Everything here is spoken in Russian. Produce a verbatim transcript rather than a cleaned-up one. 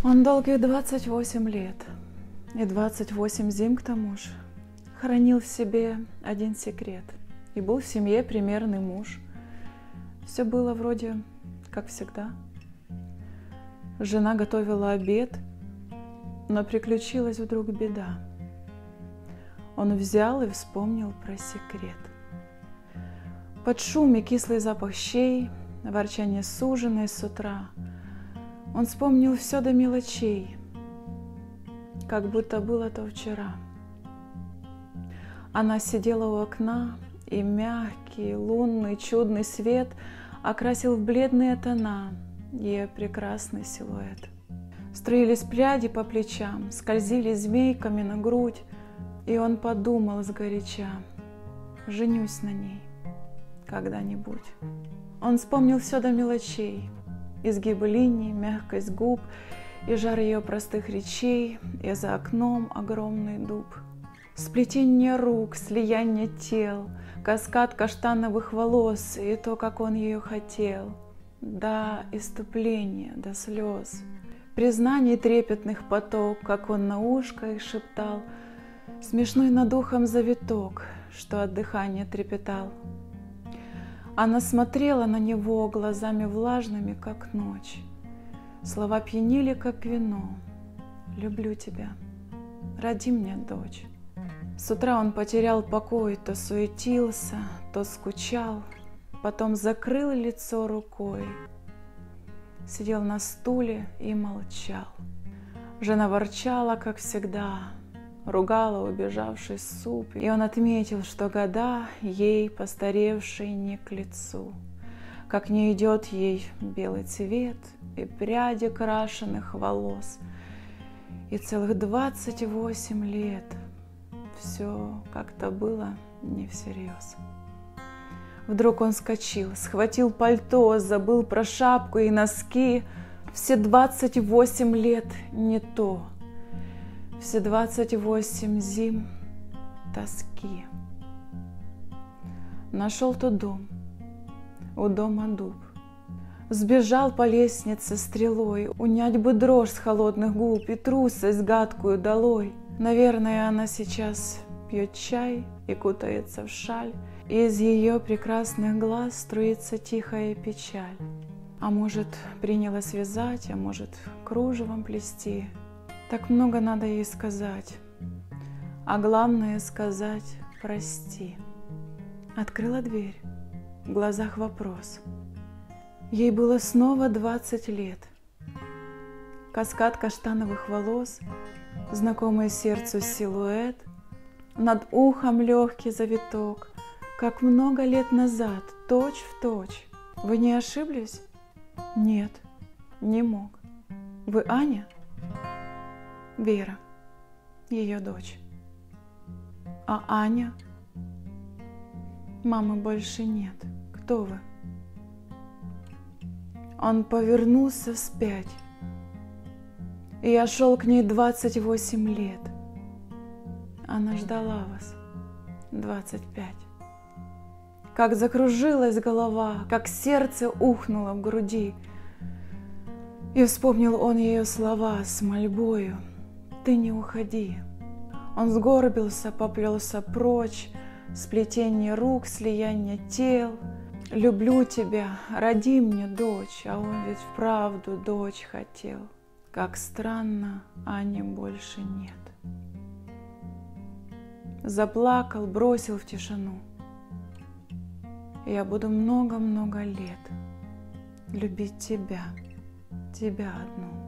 Он долгих двадцать восемь лет и двадцать восемь зим к тому же хранил в себе один секрет и был в семье примерный муж. Все было вроде как всегда. Жена готовила обед, но приключилась вдруг беда. Он взял и вспомнил про секрет. Под шум и кислый запах щей, ворчание суженой с утра, он вспомнил все до мелочей, как будто было то вчера. Она сидела у окна, и мягкий, лунный, чудный свет окрасил в бледные тона ее прекрасный силуэт. Струились пряди по плечам, скользили змейками на грудь, и он подумал сгоряча: женюсь на ней когда-нибудь. Он вспомнил все до мелочей: изгибы линий, мягкость губ и жар ее простых речей, и за окном огромный дуб. Сплетение рук, слияние тел, каскад каштановых волос и то, как он ее хотел, до иступления, до слез, признаний трепетных поток, как он на ушко их шептал, смешной над ухом завиток, что от дыхания трепетал. Она смотрела на него глазами влажными, как ночь. Слова пьянили, как вино: люблю тебя, роди мне дочь. С утра он потерял покой, то суетился, то скучал, потом закрыл лицо рукой, сидел на стуле и молчал. Жена ворчала, как всегда, ругала убежавший суп, и он отметил, что года ей, постаревшей, не к лицу, как не идет ей белый цвет и пряди крашеных волос, и целых двадцать восемь лет все как-то было не всерьез. Вдруг он вскочил, схватил пальто, забыл про шапку и носки. Все двадцать восемь лет не то, все двадцать восемь зим тоски. Нашел тот дом, у дома дуб. Сбежал по лестнице стрелой, унять бы дрожь с холодных губ и трусость гадкую долой. Наверное, она сейчас пьет чай и кутается в шаль, и из ее прекрасных глаз струится тихая печаль. А может, принялась вязать, а может, кружевом плести. Так много надо ей сказать, а главное сказать прости. Открыла дверь, в глазах вопрос. Ей было снова двадцать лет. Каскад каштановых волос, знакомый сердцу силуэт, над ухом легкий завиток, как много лет назад, точь в точь. Вы не ошиблись? Нет, не мог. Вы Аня? Вера, ее дочь. А Аня? Мамы больше нет. Кто вы? Он повернулся вспять. И я шел к ней двадцать восемь лет. Она ждала вас двадцать пять. Как закружилась голова, как сердце ухнуло в груди. И вспомнил он ее слова с мольбою: ты не уходи. Он сгорбился, поплелся прочь, сплетение рук, слияние тел. Люблю тебя, роди мне дочь, а он ведь вправду дочь хотел. Как странно, Ани больше нет. Заплакал, бросил в тишину. Я буду много-много лет любить тебя, тебя одну.